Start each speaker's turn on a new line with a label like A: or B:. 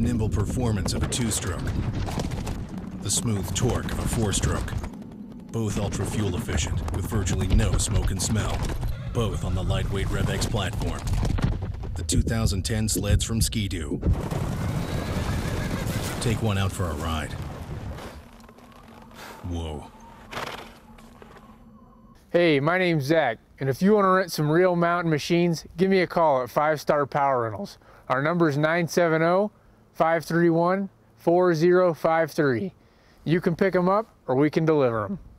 A: nimble performance of a two-stroke, the smooth torque of a four-stroke. Both ultra fuel efficient, with virtually no smoke and smell. Both on the lightweight RevX platform. The 2010 sleds from SkiDoo. Take one out for a ride. Whoa.
B: Hey, my name's Zach, and if you want to rent some real mountain machines, give me a call at 5 Star Power Rentals. Our number is 970-531-4053. You can pick them up or we can deliver them.